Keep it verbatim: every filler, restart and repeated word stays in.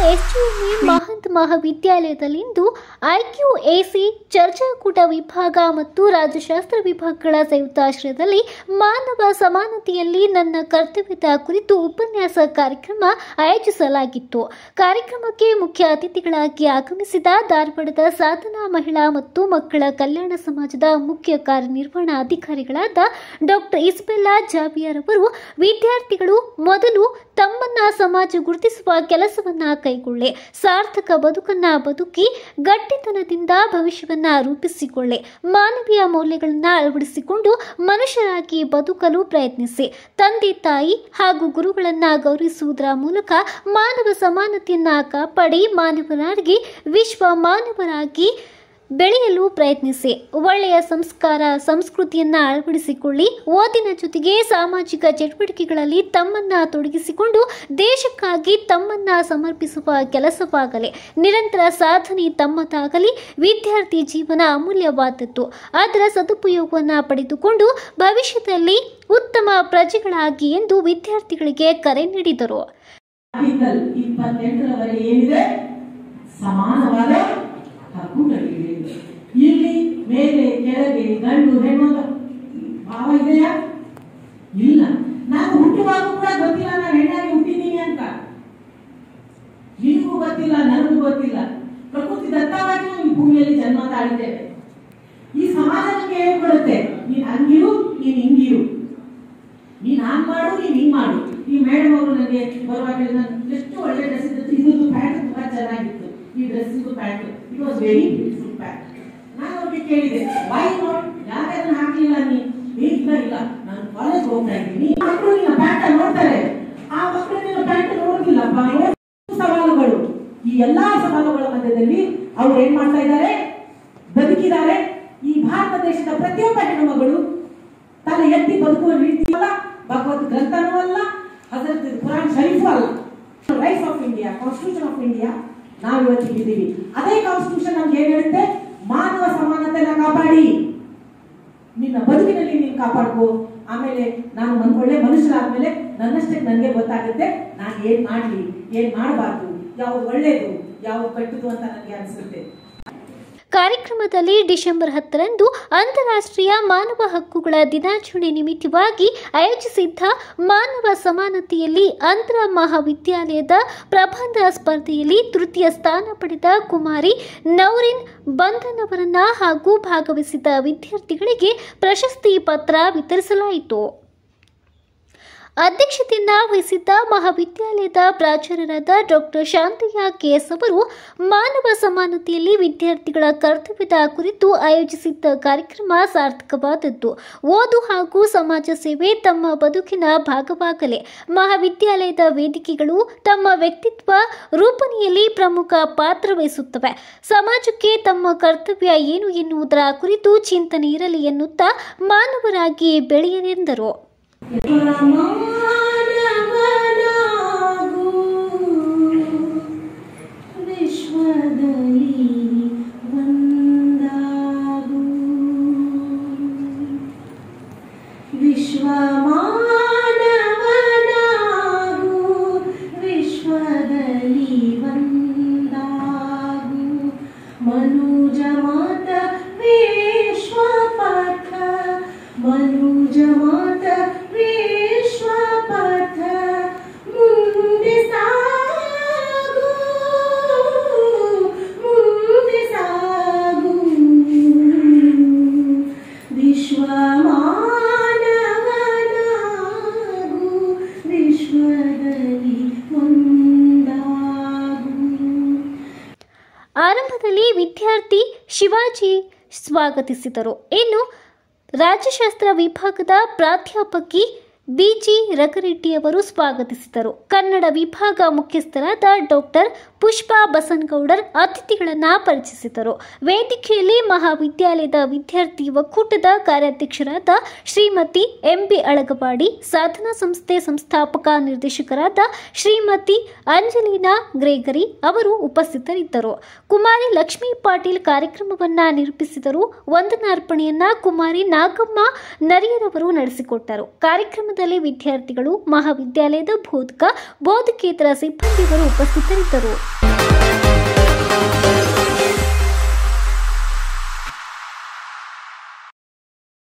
ಎಸ್ಟಿಎಂಎ ಮಹಂತ್ ಮಹಾವಿದ್ಯಾಲಯದಲ್ಲಿಂದು IQ AC ಚರ್ಚಾಕೂಟ ವಿಭಾಗ ಮತ್ತು ರಾಜ್ಯಶಾಸ್ತ್ರ ವಿಭಾಗಗಳ ಸಂಯುಕ್ತಾಶ್ರಯದಲ್ಲಿ ಮಾನವ ಸಮಾನತೆಯಲ್ಲಿ ನನ್ನ ಕರ್ತವ್ಯದ ಕುರಿತು ಉಪನ್ಯಾಸ ಕಾರ್ಯಕ್ರಮ ಆಯೋಜಿಸಲಾಗಿತ್ತು. ಕಾರ್ಯಕ್ರಮಕ್ಕೆ ಮುಖ್ಯ ಅತಿಥಿಗಳಾಗಿ ಆಗಮಿಸಿದ ಧಾರವಾಡದ ಸಾಧನಾ ಮಹಿಳಾ ಮತ್ತು ಮಕ್ಕಳ ಕಲ್ಯಾಣ ಸಮಾಜದ ಮುಖ್ಯ ಕಾರ್ಯನಿರ್ವಹಣಾಧಿಕಾರಿಗಳಾದ ಡಾಕ್ಟರ್ ಇಸ್ಬೆಲ್ಲಾ ಜಾವಿಯರ್ ಅವರು ವಿದ್ಯಾರ್ಥಿಗಳು ಮೊದಲು ತಮ್ಮನ್ನ ಸಮಾಜ ಗುರುತಿಸುವ ಕೆಲಸವನ್ನ ಕೈಗೊಳ್ಳಿ, ಸಾರ್ಥಕ ಬದುಕನ್ನ ಬದುಕಿ ಗಟ್ಟಿತನದಿಂದ ಭವಿಷ್ಯವನ್ನ ರೂಪಿಸಿಕೊಳ್ಳಿ, ಮಾನವೀಯ ಮೌಲ್ಯಗಳನ್ನ ಅಳವಡಿಸಿಕೊಂಡು ಮನುಷ್ಯರಾಗಿ ಬದುಕಲು ಪ್ರಯತ್ನಿಸಿ, ತಂದೆ ತಾಯಿ ಹಾಗೂ ಗುರುಗಳನ್ನ ಗೌರವಿಸುವುದರ ಮೂಲಕ ಮಾನವ ಸಮಾನತೆಯನ್ನ ಕಾಪಾಡಿ ಮಾನವರಾಗಿ ವಿಶ್ವ ಮಾನವರಾಗಿ ಬೆಳೆಯಲು ಪ್ರಯತ್ನಿಸಿ, ಒಳ್ಳೆಯ ಸಂಸ್ಕಾರ ಸಂಸ್ಕೃತಿಯನ್ನು ಅಳವಡಿಸಿಕೊಳ್ಳಿ, ಓದಿನ ಜೊತೆಗೆ ಸಾಮಾಜಿಕ ಚಟುವಟಿಕೆಗಳಲ್ಲಿ ತಮ್ಮನ್ನ ತೊಡಗಿಸಿಕೊಂಡು ದೇಶಕ್ಕಾಗಿ ತಮ್ಮನ್ನ ಸಮರ್ಪಿಸುವ ಕೆಲಸವಾಗಲಿ, ನಿರಂತರ ಸಾಧನೆ ತಮ್ಮದಾಗಲಿ. ವಿದ್ಯಾರ್ಥಿ ಜೀವನ ಅಮೂಲ್ಯವಾದದ್ದು, ಅದರ ಸದುಪಯೋಗವನ್ನು ಪಡೆದುಕೊಂಡು ಭವಿಷ್ಯದಲ್ಲಿ ಉತ್ತಮ ಪ್ರಜೆಗಳಾಗಿ ಎಂದು ವಿದ್ಯಾರ್ಥಿಗಳಿಗೆ ಕರೆ ನೀಡಿದರು. ಸಮಾನವಾದ ಹಕ್ಕುಗಳಿವೆ. ಇಲ್ಲಿ ಮೇಲೆ ಕೆಳಗೆ ಗಂಡು ಹೆಣ್ಣು ಭಾವ ಇದೆಯಾ? ಇಲ್ಲ. ನಾನು ಹುಟ್ಟುವಾಗ ಕೂಡ ಗೊತ್ತಿಲ್ಲ ನಾನು ಹೆಣ್ಣಾಗಿ ಹುಟ್ಟಿದ್ದೀನಿ ಅಂತ. ನಿನಗೂ ಗೊತ್ತಿಲ್ಲ, ನನಗೂ ಗೊತ್ತಿಲ್ಲ. ಪ್ರಕೃತಿ ದತ್ತವಾಗಿ ನಾವು ಈ ಭೂಮಿಯಲ್ಲಿ ಜನ್ಮ ತಾಳಿದ್ದೇವೆ. ಈ ಸಮಾಜ ನಮಗೆ ಹೇಳ್ಕೊಡುತ್ತೆ, ನೀನ್ ಹಂಗಿರು, ನೀನ್ ಹಿಂಗಿರು, ನೀನ್ ಹಾಂಗ್ ಮಾಡು, ನೀನ್ ಹಿಂಗ್ ಮಾಡು. ಈ ಮೇಡಮ್ ಅವರು ನನಗೆ ಬರುವಾಗ ಎಷ್ಟು ಒಳ್ಳೆ ಡ್ರೆಸ್ ಇತ್ತು, ಇದೊಂದು ಪ್ಯಾಂಟ್ ತುಂಬಾ ಚೆನ್ನಾಗಿತ್ತು, ಈ ಡ್ರೆಸ್ ಇದು pant it was very beautiful pant. ನಾನು ಅವ್ರಿಗೆ ಕೇಳಿದೆ, ವೈ ನಾಟ್, ಯಾಕೆ ಅದನ್ನ ಹಾಕ್ಲಿಲ್ಲ ನೀ? ಇಲ್ಲ ಇಲ್ಲ, ನಾನು ಕಾಲೇಜ್ ಹೋಗ್ತಾ ಇದ್ದೀನಿ, ಮಕ್ಕಳು ನಿನ್ನ ಪ್ಯಾಂಟ್ ನೋಡ್ತಾರೆ, ಆ ಮಕ್ಕಳು ನಿನ್ನ ಪ್ಯಾಂಟ್ ನೋಡುದಿಲ್ಲಪ್ಪ. ಸವಾಲುಗಳು, ಈ ಎಲ್ಲಾ ಸವಾಲುಗಳ ಮಧ್ಯದಲ್ಲಿ ಅವ್ರು ಏನ್ ಮಾಡ್ತಾ ಇದ್ದಾರೆ, ಬದುಕಿದ್ದಾರೆ. ಈ ಭಾರತ ದೇಶದ ಪ್ರತಿಯೊಬ್ಬ ಹೆಣ್ಣುಮಗಳು ತಲೆ ಎತ್ತಿ ಬದುಕುವ ರೀತಿ ಅಲ್ಲ, ಭಗವದ್ ಗ್ರಂಥನೂ ಅಲ್ಲ, ಹಜರತ್ ಕುರಾನ್ ಶರೀಫು ಅಲ್ಲ. Rights of India, constitution of India ನಾವು ಇವತ್ತಿದ್ದೀವಿ. ಅದೇ ಕಾನ್ಸ್ಟಿಟ್ಯೂಷನ್ ನಮ್ಗೆ ಏನ್ ಹೇಳುತ್ತೆ, ಮಾನವ ಸಮಾನತೆನ ಕಾಪಾಡಿ, ನಿನ್ನ ಬದುಕಿನಲ್ಲಿ ನೀನು ಕಾಪಾಡ್ಕೋ. ಆಮೇಲೆ ನಾನು ಒಂದ್ ಒಳ್ಳೆ ಮನುಷ್ಯರಾದ್ಮೇಲೆ ನನ್ನಷ್ಟಕ್ಕೆ ನನಗೆ ಗೊತ್ತಾಗುತ್ತೆ ನಾನು ಏನ್ ಮಾಡ್ಲಿ, ಏನ್ ಮಾಡಬಾರ್ದು, ಯಾವ್ದು ಒಳ್ಳೇದು ಯಾವ್ದು ಕೆಟ್ಟದು ಅಂತ ನನಗೆ ಅನಿಸುತ್ತೆ. ಕಾರ್ಯಕ್ರಮದಲ್ಲಿ ಡಿಸೆಂಬರ್ ಹತ್ತರಂದು ಅಂತಾರಾಷ್ಟ್ರೀಯ ಮಾನವ ಹಕ್ಕುಗಳ ದಿನಾಚರಣೆ ನಿಮಿತ್ತವಾಗಿ ಆಯೋಜಿಸಿದ್ದ ಮಾನವ ಸಮಾನತೆಯಲ್ಲಿ ಅಂತರ ಮಹಾವಿದ್ಯಾಲಯದ ಪ್ರಬಂಧ ಸ್ಪರ್ಧೆಯಲ್ಲಿ ತೃತೀಯ ಸ್ಥಾನ ಪಡೆದ ಕುಮಾರಿ ನೌರಿನ್ ಬಂಧನ್ ಅವರನ್ನ ಹಾಗೂ ಭಾಗವಹಿಸಿದ ವಿದ್ಯಾರ್ಥಿಗಳಿಗೆ ಪ್ರಶಸ್ತಿ ಪತ್ರ ವಿತರಿಸಲಾಯಿತು. ಅಧ್ಯಕ್ಷತೆಯನ್ನ ವಹಿಸಿದ್ದ ಮಹಾವಿದ್ಯಾಲಯದ ಪ್ರಾಚಾರ್ಯರಾದ ಡಾಕ್ಟರ್ ಶಾಂತಯ್ಯ ಕೆಎಸ್ ಅವರು ಮಾನವ ಸಮಾನತೆಯಲ್ಲಿ ವಿದ್ಯಾರ್ಥಿಗಳ ಕರ್ತವ್ಯದ ಕುರಿತು ಆಯೋಜಿಸಿದ್ದ ಕಾರ್ಯಕ್ರಮ ಸಾರ್ಥಕವಾದದ್ದು, ಓದು ಹಾಗೂ ಸಮಾಜ ಸೇವೆ ತಮ್ಮ ಬದುಕಿನ ಭಾಗವಾಗಲಿ, ಮಹಾವಿದ್ಯಾಲಯದ ವೇದಿಕೆಗಳು ತಮ್ಮ ವ್ಯಕ್ತಿತ್ವ ರೂಪಣೆಯಲ್ಲಿ ಪ್ರಮುಖ ಪಾತ್ರ ವಹಿಸುತ್ತವೆ, ಸಮಾಜಕ್ಕೆ ತಮ್ಮ ಕರ್ತವ್ಯ ಏನು ಎನ್ನುವುದರ ಕುರಿತು ಚಿಂತನೆ ಇರಲಿ ಎನ್ನುತ್ತಾ ಮಾನವರಾಗಿ ಬೆಳೆಯಲೆಂದರು. ಆರಂಭದಲ್ಲಿ ವಿದ್ಯಾರ್ಥಿ ಶಿವಾಜಿ ಸ್ವಾಗತಿಸಿದರು. ಇನ್ನು ರಾಜ್ಯಶಾಸ್ತ್ರ ವಿಭಾಗದ ಪ್ರಾಧ್ಯಾಪಕಿ ಬಿಜಿ ರಘರೆಡ್ಡಿ ಅವರು ಸ್ವಾಗತಿಸಿದರು. ಕನ್ನಡ ವಿಭಾಗ ಮುಖ್ಯಸ್ಥರಾದ ಡಾಕ್ಟರ್ ಪುಷ್ಪಾ ಬಸನಗೌಡರ್ ಅತಿಥಿಗಳನ್ನು ಪರಿಚಯಿಸಿದರು. ವೇದಿಕೆಯಲ್ಲಿ ಮಹಾವಿದ್ಯಾಲಯದ ವಿದ್ಯಾರ್ಥಿ ಒಕ್ಕೂಟದ ಕಾರ್ಯಾಧ್ಯಕ್ಷರಾದ ಶ್ರೀಮತಿ ಎಂಬಿ ಅಳಗವಾಡಿ, ಸಾಧನಾ ಸಂಸ್ಥೆ ಸಂಸ್ಥಾಪಕ ನಿರ್ದೇಶಕರಾದ ಶ್ರೀಮತಿ ಅಂಜಲಿನಾ ಗ್ರೇಗರಿ ಅವರು ಉಪಸ್ಥಿತರಿದ್ದರು. ಕುಮಾರಿ ಲಕ್ಷ್ಮೀ ಪಾಟೀಲ್ ಕಾರ್ಯಕ್ರಮವನ್ನು ನಿರೂಪಿಸಿದರು. ವಂದನಾರ್ಪಣೆಯನ್ನ ಕುಮಾರಿ ನಾಗಮ್ಮ ನರಿಯರವರು ನಡೆಸಿಕೊಟ್ಟರು. ಕಾರ್ಯಕ್ರಮದಲ್ಲಿ ಕಾರ್ಯಕ್ರಮದಲ್ಲಿ ವಿದ್ಯಾರ್ಥಿಗಳು, ಮಹಾವಿದ್ಯಾಲಯದ ಬೋಧಕ ಬೋಧಕೇತರ ಸಿಬ್ಬಂದಿಗಳು ಉಪಸ್ಥಿತರಿದ್ದರು.